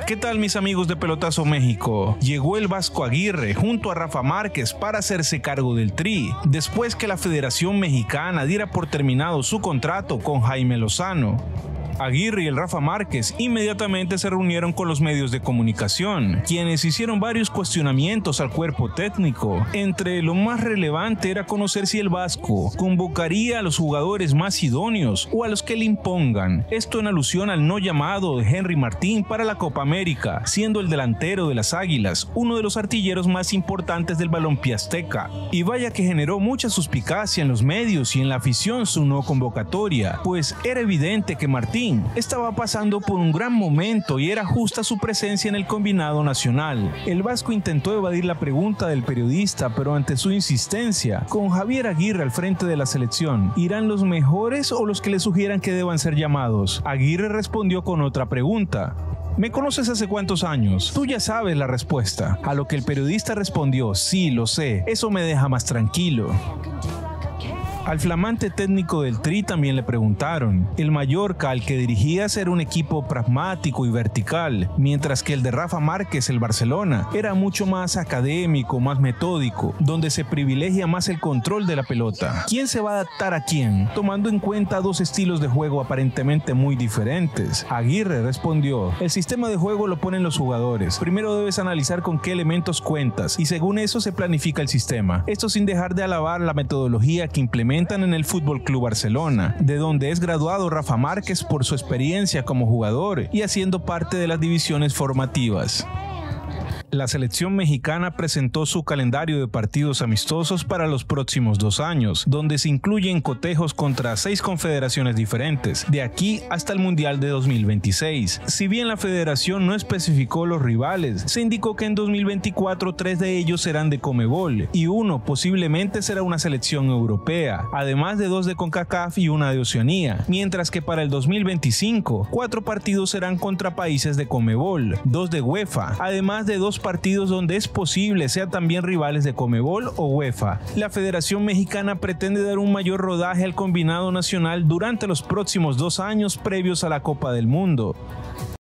¿Qué tal, mis amigos de Pelotazo México? Llegó el Vasco Aguirre junto a Rafa Márquez para hacerse cargo del Tri, después que la Federación Mexicana diera por terminado su contrato con Jaime Lozano. Aguirre y el Rafa Márquez inmediatamente se reunieron con los medios de comunicación, quienes hicieron varios cuestionamientos al cuerpo técnico. Entre lo más relevante era conocer si el Vasco convocaría a los jugadores más idóneos o a los que le impongan. Esto en alusión al no llamado de Henry Martín para la Copa América, siendo el delantero de las Águilas uno de los artilleros más importantes del balompié azteca. Y vaya que generó mucha suspicacia en los medios y en la afición su no convocatoria, pues era evidente que Martín estaba pasando por un gran momento y era justa su presencia en el combinado nacional. El Vasco intentó evadir la pregunta del periodista, pero ante su insistencia, con Javier Aguirre al frente de la selección, ¿irán los mejores o los que le sugieran que deban ser llamados? Aguirre respondió con otra pregunta. ¿Me conoces hace cuántos años? Tú ya sabes la respuesta. A lo que el periodista respondió, sí, lo sé, eso me deja más tranquilo. Al flamante técnico del Tri también le preguntaron. El Mallorca, al que dirigía, era un equipo pragmático y vertical, mientras que el de Rafa Márquez, el Barcelona, era mucho más académico, más metódico, donde se privilegia más el control de la pelota. ¿Quién se va a adaptar a quién? Tomando en cuenta dos estilos de juego aparentemente muy diferentes. Aguirre respondió, el sistema de juego lo ponen los jugadores. Primero debes analizar con qué elementos cuentas y según eso se planifica el sistema. Esto sin dejar de alabar la metodología que implementa en el Fútbol Club Barcelona, de donde es graduado Rafa Márquez por su experiencia como jugador y haciendo parte de las divisiones formativas. La selección mexicana presentó su calendario de partidos amistosos para los próximos 2 años, donde se incluyen cotejos contra 6 confederaciones diferentes, de aquí hasta el Mundial de 2026. Si bien la federación no especificó los rivales, se indicó que en 2024 3 de ellos serán de Conmebol y uno posiblemente será una selección europea, además de 2 de CONCACAF y una de Oceanía, mientras que para el 2025 4 partidos serán contra países de Conmebol, 2 de UEFA, además de 2 partidos donde es posible sean también rivales de Conmebol o UEFA. La Federación Mexicana pretende dar un mayor rodaje al combinado nacional durante los próximos 2 años previos a la Copa del Mundo.